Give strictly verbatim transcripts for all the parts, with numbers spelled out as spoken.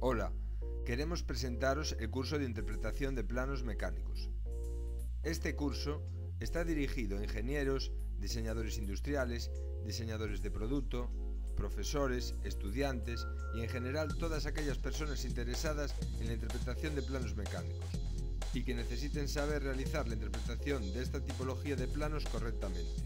Hola, queremos presentaros el curso de interpretación de planos mecánicos. Este curso está dirigido a ingenieros, diseñadores industriales, diseñadores de producto, profesores, estudiantes y en general todas aquellas personas interesadas en la interpretación de planos mecánicos y que necesiten saber realizar la interpretación de esta tipología de planos correctamente.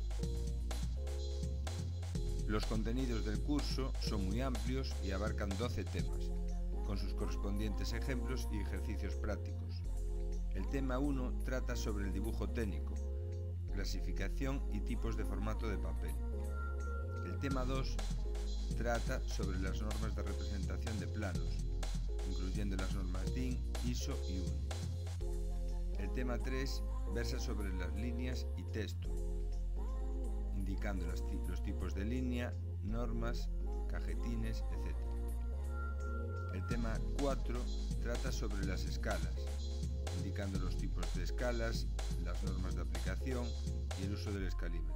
Los contenidos del curso son muy amplios y abarcan doce temas, con sus correspondientes ejemplos y ejercicios prácticos. El tema uno trata sobre el dibujo técnico, clasificación y tipos de formato de papel. El tema dos trata sobre las normas de representación de planos, incluyendo las normas D I N, I S O y U N I. El tema tres versa sobre las líneas y texto, indicando los, los tipos de línea, normas, cajetines, etcétera. El tema cuatro trata sobre las escalas, indicando los tipos de escalas, las normas de aplicación y el uso del escalímetro.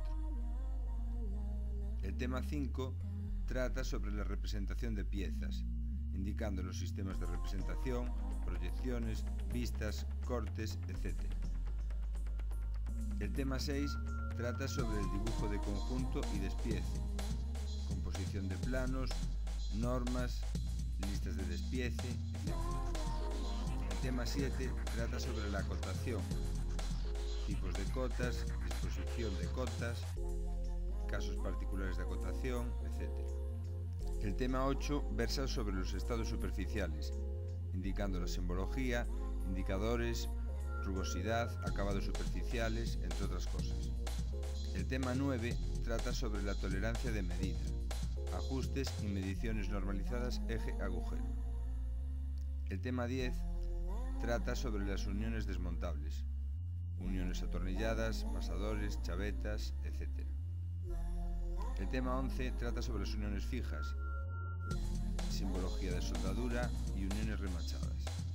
El tema cinco trata sobre la representación de piezas, indicando los sistemas de representación, proyecciones, vistas, cortes, etcétera. El tema seis trata sobre el dibujo de conjunto y despiece, composición de planos, normas, listas de despiece, etcétera. El tema siete trata sobre la cotación, tipos de cotas, disposición de cotas, casos particulares de acotación, etcétera. El tema ocho versa sobre los estados superficiales, indicando la simbología, indicadores, rugosidad, acabados superficiales, entre otras cosas. El tema nueve trata sobre la tolerancia de medida, ajustes y mediciones normalizadas eje-agujero. El tema diez trata sobre las uniones desmontables, uniones atornilladas, pasadores, chavetas, etcétera. El tema once trata sobre las uniones fijas, simbología de soldadura y uniones remachadas.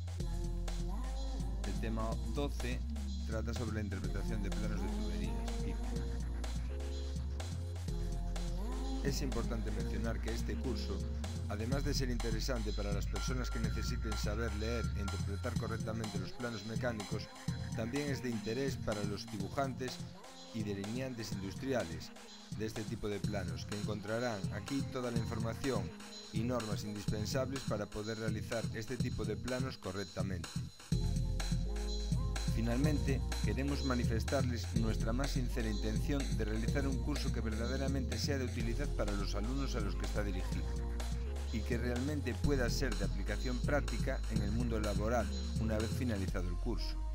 El tema doce trata sobre la interpretación de planos de tuberías, P I P. Es importante mencionar que este curso, además de ser interesante para las personas que necesiten saber leer e interpretar correctamente los planos mecánicos, también es de interés para los dibujantes y delineantes industriales de este tipo de planos, que encontrarán aquí toda la información y normas indispensables para poder realizar este tipo de planos correctamente. Finalmente, queremos manifestarles nuestra más sincera intención de realizar un curso que verdaderamente sea de utilidad para los alumnos a los que está dirigido y que realmente pueda ser de aplicación práctica en el mundo laboral una vez finalizado el curso.